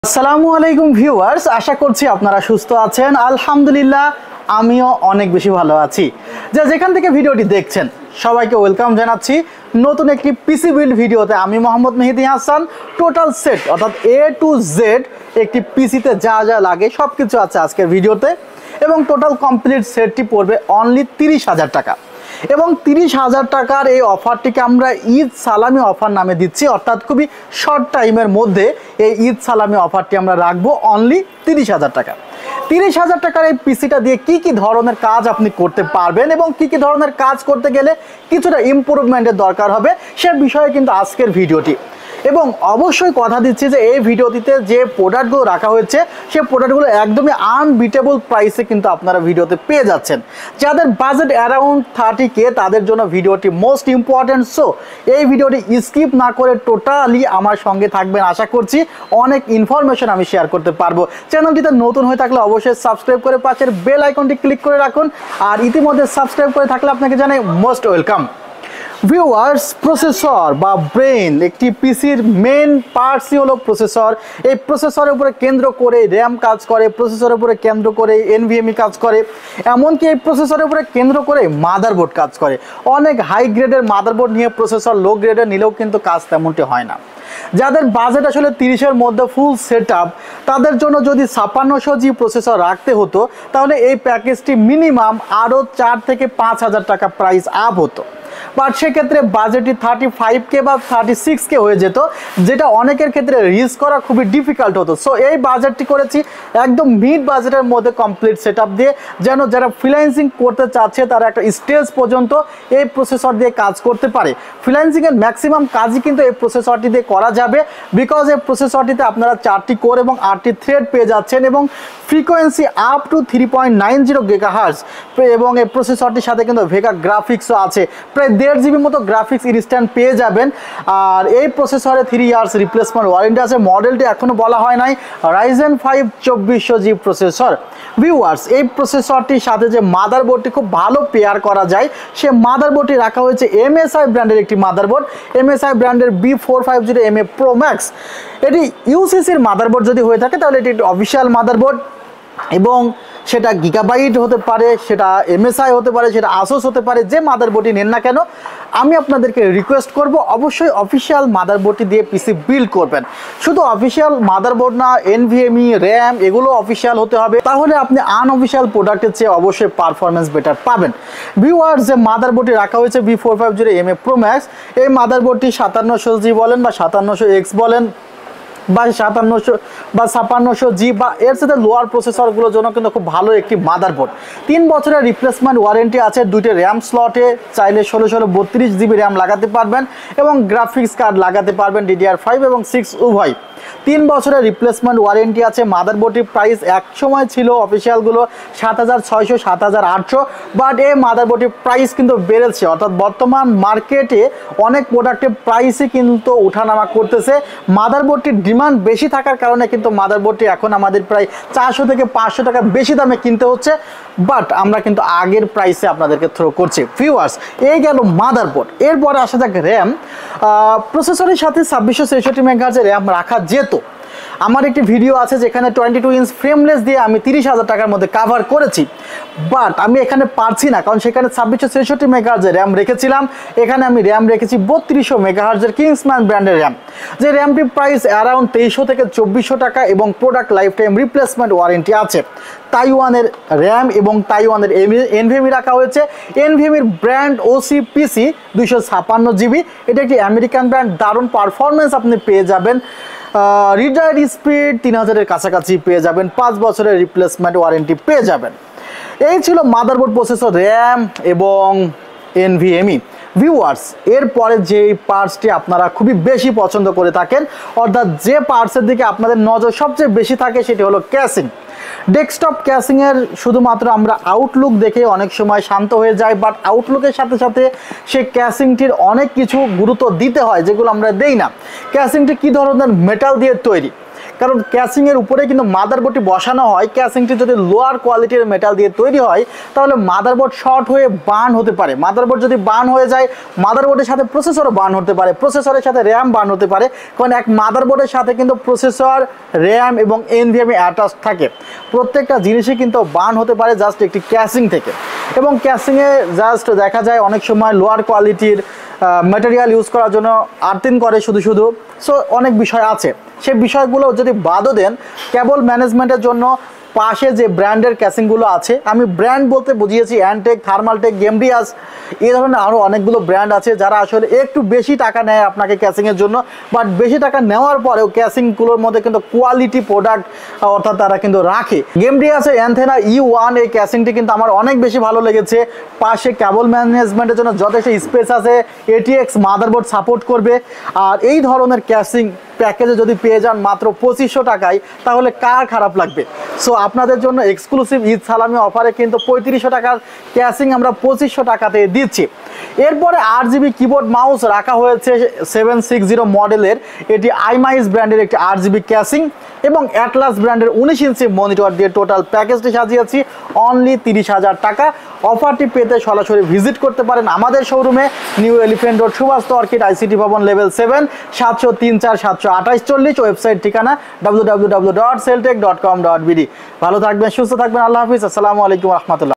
আসসালামু আলাইকুম ভিউয়ার্স, আশা করছি আপনারা সুস্থ আছেন। আলহামদুলিল্লাহ আমিও অনেক বেশি ভালো আছি। যেখান থেকে ভিডিওটি দেখছেন সবাইকে ওয়েলকাম জানাচ্ছি নতুন একটি পিসি বিল্ড ভিডিওতে। আমি মোহাম্মদ মেহেদি হাসান। টোটাল সেট অর্থাৎ এ টু জেড একটি পিসিতে যা যা লাগে সব কিছু আছে আজকের ভিডিওতে, এবং টোটাল কমপ্লিট সেটটি পড়বে অনলি 30,000 টাকা। এবং 30,000 টাকার এই অফারটিকে আমরা ঈদ সালামি অফার নামে দিচ্ছি, অর্থাৎ খুবই শর্ট টাইমের মধ্যে এই ঈদ সালামি অফারটি আমরা রাখবো অনলি 30,000 টাকা। 30,000 টাকার এই পিসিটা দিয়ে কি কি ধরনের কাজ আপনি করতে পারবেন এবং কি কি ধরনের কাজ করতে গেলে কিছুটা ইমপ্রুভমেন্টের দরকার হবে সে বিষয়ে কিন্তু আজকের ভিডিওটি। এবং অবশ্যই কথা দিচ্ছি যে এই ভিডিওটিতে যে প্রোডাক্টগুলো রাখা হয়েছে সেই প্রোডাক্টগুলো একদমই আনবিটেবল প্রাইসে কিন্তু আপনারা ভিডিওতে পেয়ে যাচ্ছেন। যাদের বাজেট অ্যারাউন্ড 30K তাদের জন্য ভিডিওটি মোস্ট ইম্পর্ট্যান্ট। সো এই ভিডিওটি স্কিপ না করে টোটালি আমার সঙ্গে থাকবেন। আশা করছি অনেক ইনফরমেশন আমি শেয়ার করতে পারবো। চ্যানেলটিতে নতুন হয়ে থাকলে অবশ্যই সাবস্ক্রাইব করে পাশের বেল আইকনটি ক্লিক করে রাখুন, আর ইতিমধ্যে সাবস্ক্রাইব করে থাকলে আপনাকে জানাই মোস্ট ওয়েলকাম। ভিউয়ার্স, প্রসেসর বা ব্রেন, একটি পিসির মেন পার্টসই হলো প্রসেসর। এই প্রসেসরের উপরে কেন্দ্র করে র্যাম কাজ করে, প্রসেসরের উপরে কেন্দ্র করে এনভিএমই কাজ করে, এমনকি এই প্রসেসরের উপরে কেন্দ্র করে মাদারবোর্ড কাজ করে। অনেক হাই গ্রেডের মাদারবোর্ড নিয়ে প্রসেসর লো গ্রেডের নিলেও কিন্তু কাজ তেমনটি হয় না। যাদের বাজেট আসলে 30-এর মধ্যে ফুল সেট আপ, তাদের জন্য যদি 5600G প্রসেসর রাখতে হতো তাহলে এই প্যাকেজটি মিনিমাম আরও 4 থেকে 5,000 টাকা প্রাইস আপ হতো। বাট সেক্ষেত্রে বাজেটটি 35K বা 36K হয়ে যেত, যেটা অনেকের ক্ষেত্রে রিস্ক করা খুবই ডিফিকাল্ট হতো। সো এই বাজেটটি করেছি একদম মিড বাজেটের মধ্যে কমপ্লিট সেট আপ দিয়ে, যেন যারা ফ্রিল্যান্সিং করতে চাচ্ছে তারা একটা স্টেজ পর্যন্ত এই প্রসেসর দিয়ে কাজ করতে পারে। ফ্রিল্যান্সিংয়ের ম্যাক্সিমাম কাজই কিন্তু এই প্রসেসরটি দিয়ে করা যাবে, বিকজ এই প্রসেসরটিতে আপনারা 4টি কোর এবং 8টি থ্রেড পেয়ে যাচ্ছেন এবং ফ্রিকোয়েন্সি আপ টু 3.90 GHz, এবং এই প্রসেসরটির সাথে কিন্তু ভেগা গ্রাফিক্সও আছে। প্রায় 1.5 GB মতো গ্রাফিক্স ইনস্ট্যান্ট পেয়ে যাবেন। আর এই প্রসেসরে 3 ইয়ার্স রিপ্লেসমেন্ট ওয়ারেন্টি আছে। মডেলটি এখনও বলা হয় নাই, Ryzen 5 2400G প্রসেসর। ভিউয়ার্স, এই প্রসেসরটির সাথে যে মাদারবোর্ডটি খুব ভালো পেয়ার করা যায় সে মাদারবোর্ডটি রাখা হয়েছে MSI ব্র্যান্ডের একটি মাদারবোর্ড, MSI ব্র্যান্ডের B450MA Pro Max। এটি ইউসিসির মাদারবোর্ড যদি হয়ে থাকে তাহলে এটি একটি অফিসিয়াল মাদারবোর্ড, এবং সেটা গিগাবাইট হতে পারে, সেটা MSI হতে পারে, সেটা আসোস হতে পারে। যে মাদারবোর্ডটি নেন না কেন, আমি আপনাদেরকে রিকোয়েস্ট করব অবশ্যই অফিসিয়াল মাদারবোর্ডটি দিয়ে পিসি বিল্ড করবেন। শুধু অফিসিয়াল মাদারবোর্ড না, NVMe র্যাম এগুলো অফিসিয়াল হতে হবে, তাহলে আপনি আনঅফিসিয়াল প্রোডাক্টের চেয়ে অবশ্যই পারফরমেন্স বেটার পাবেন। ভিউয়ার্স, যে মাদারবোর্ডটি রাখা হয়েছে B450MA Pro Max, এই মাদারবোর্ডটি 5700G বলেন বা 5700X বলেন বা 5700 বা 5600G বা এর সাথে লোয়ার প্রসেসরগুলোর জন্য কিন্তু খুব ভালো একটি মাদারবোর্ড। 3 বছরের রিপ্লেসমেন্ট ওয়ারেন্টি আছে। 2টি র্যাম স্লটে চাইলে 16 GB র্যাম লাগাতে পারবেন এবং গ্রাফিক্স কার্ড লাগাতে পারবেন DDR5 এবং 6 উভয়। 3 বছরের রিপ্লেসমেন্ট ওয়ারেন্টি আছে। মাদারবোর্ডটির প্রাইস এক সময় ছিল অফিসিয়ালগুলো 7,600 7,800, বাট এই মাদারবোর্ডটির প্রাইস কিন্তু বেড়েছে, অর্থাৎ বর্তমান মার্কেটে অনেক প্রোডাক্টের প্রাইসই কিন্তু ওঠানামা করতেছে। মাদারবোর্ডটির ডিমান্ড বেশি থাকার কারণে কিন্তু মাদারবোর্ডটি এখন আমাদের প্রায় 400 থেকে 500 টাকা বেশি দামে কিনতে হচ্ছে, বাট আমরা কিন্তু আগের প্রাইসে আপনাদেরকে থ্রো করছি। ভিউয়ার্স, এই গেল মাদারবোর্ড। এরপরে আসা যাক র্যাম। প্রসেসরের সাথে 2663 MHz র্যাম রাখা যেত। আমার একটি ভিডিও আছে যেখানে 22 ইঞ্চ ফ্রেমলেস দিয়ে আমি 30,000 টাকার মধ্যে কাভার করেছি, বাট আমি এখানে পারছি না, কারণ সেখানে 2663 MHz র্যাম রেখেছিলাম। এখানে আমি র্যাম রেখেছি 3200 MHz কিংসম্যান ব্র্যান্ডের র্যাম, যে র্যামটির প্রাইস অ্যারাউন্ড 2300 থেকে 2400 টাকা এবং product life time replacement warranty আছে। তাইওয়ানের র্যাম এবং তাইওয়ানের NVMe রাখা হয়েছে। NVMeর ব্র্যান্ড OCPC 256GB, এটা একটি আমেরিকান ব্র্যান্ড। দারুণ পারফরমেন্স আপনি পেয়ে যাবেন। রিড রাইট স্পিড 3000-এর কাছাকাছি পেয়ে যাবেন। 5 বছরের রিপ্লেসমেন্ট ওয়ারেন্টি পেয়ে যাবেন। এই ছিল মাদারবোর্ড, প্রসেসর, র্যাম এবং NVMe। ভিউয়ার্স, এরপরে যে পার্টসটি আপনারা খুবই বেশি পছন্দ করে থাকেন, অর্থাৎ যে পার্টসের দিকে আপনাদের নজর সবচেয়ে বেশি থাকে, সেটি হলো ক্যাসিং। ডেস্কটপ ক্যাসিংয়ের শুধুমাত্র আমরা আউটলুক দেখে অনেক সময় শান্ত হয়ে যাই, বাট আউটলুকের সাথে সাথে সেই ক্যাসিংটির অনেক কিছু গুরুত্ব দিতে হয় যেগুলো আমরা দেই না। ক্যাসিংটি কী ধরনের মেটাল দিয়ে তৈরি, কারণ ক্যাসিংয়ের উপরে কিন্তু মাদারবোর্ডটি বসানো হয়। ক্যাসিংটি যদি লোয়ার কোয়ালিটির মেটাল দিয়ে তৈরি হয় তাহলে মাদারবোর্ড শর্ট হয়ে বার্ন হতে পারে। মাদারবোর্ড যদি বার্ন হয়ে যায়, মাদারবোর্ডের সাথে প্রসেসরও বার্ন হতে পারে, প্রসেসরের সাথে র্যাম বার্ন হতে পারে, কারণ এক মাদারবোর্ডের সাথে কিন্তু প্রসেসর, র্যাম এবং এনভিএমই অ্যাটাচ থাকে। প্রত্যেকটা জিনিসই কিন্তু বার্ন হতে পারে জাস্ট একটি ক্যাসিং থেকে। এবং ক্যাসিংয়ে জাস্ট দেখা যায় অনেক সময় লোয়ার কোয়ালিটির ম্যাটেরিয়াল ইউজ করার জন্য আর্থিং করে শুধু। সো অনেক বিষয় আছে, সেই বিষয়গুলো যদি বাদও দেন, কেবল ম্যানেজমেন্টের জন্য পাশে যে ব্র্যান্ডের ক্যাসিংগুলো আছে, আমি ব্র্যান্ড বলতে বুঝিয়েছি অ্যান্টেক, থার্মালটেক, গেমডিয়াস, এই ধরনের আরও অনেকগুলো ব্র্যান্ড আছে যারা আসলে একটু বেশি টাকা নেয় আপনাকে ক্যাসিংয়ের জন্য। বাট বেশি টাকা নেওয়ার পরেও ক্যাসিংগুলোর মধ্যে কিন্তু কোয়ালিটি প্রোডাক্ট অর্থাৎ তারা কিন্তু রাখে। গেমডিয়াসের অ্যান্থেনা E1 এই ক্যাসিংটি কিন্তু আমার অনেক বেশি ভালো লেগেছে। পাশে কেবল ম্যানেজমেন্টের জন্য যথেষ্ট স্পেস আছে, ATX মাদারবোর্ড সাপোর্ট করবে। আর এই ধরনের ক্যাসিং প্যাকেজে যদি পেয়ে যান মাত্র 2500 টাকায়, তাহলে কার খারাপ লাগবে? সো আপনাদের জন্য এক্সক্লুসিভ ঈদ সালামি অফারে কিন্তু 3500 টাকার ক্যাসিং আমরা 2500 টাকাতে দিচ্ছি। এরপরে RGB কিবোর্ড মাউস রাখা হয়েছে 760 মডেলের, এটি আইমাইস ব্র্যান্ডের একটি RGB ক্যাসিং এবং অ্যাটলাস ব্র্যান্ডের 19 ইঞ্চি মনিটর দিয়ে টোটাল প্যাকেজটি সাজিয়েছি অনলি 30,000 টাকা। অফারটি পেতে সরাসরি ভিজিট করতে পারেন আমাদের শোরুমে, New Elephant Road, Subhash Orchid, ICT Bhaban, level 7, 703-4-728-40। Website ঠিকানা www.celltech.com.bd। ভালো থাকবেন, সুস্থ থাকবেন, আল্লাহ হাফিজ, আসসালামু আলাইকুম রহমতুল্লাহ।